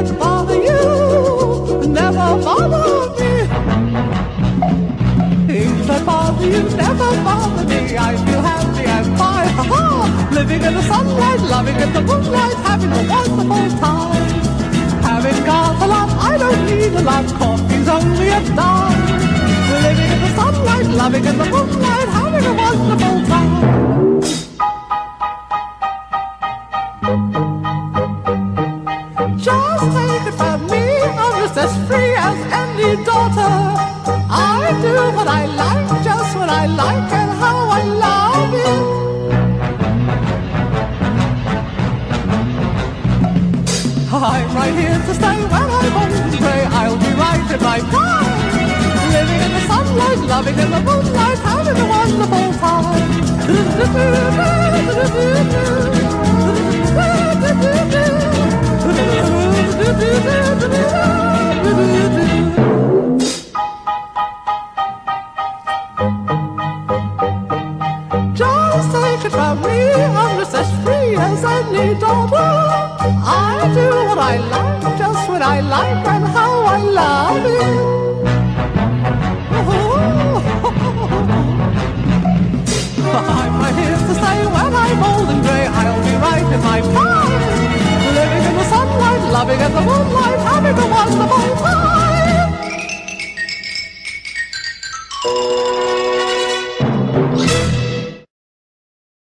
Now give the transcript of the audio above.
bother you, never bother me. If I bother you, never bother me. I feel happy and fine, ha-ha. Living in the sunlight, loving in the moonlight, having a wonderful time. Having got a lot, I don't need a lot, coffee's only a dime. Living in the sunlight, loving in the moonlight, having a wonderful time. Just take it from me, I'm just as free as any daughter. I do what I like, just what I like, and how I love it. I'm right here to stay when I'm old and grey. I'll be right in my prime. Living in the sunlight, loving in the moonlight, having a wonderful time. Just take it from me, I'm just as free as any daughter. I do what I like, just what I like, and how I love it. I'm right here to stay when I'm old and grey. I'll be right in my prime. Living in the sunlight, loving in the moonlight, having a wonderful time.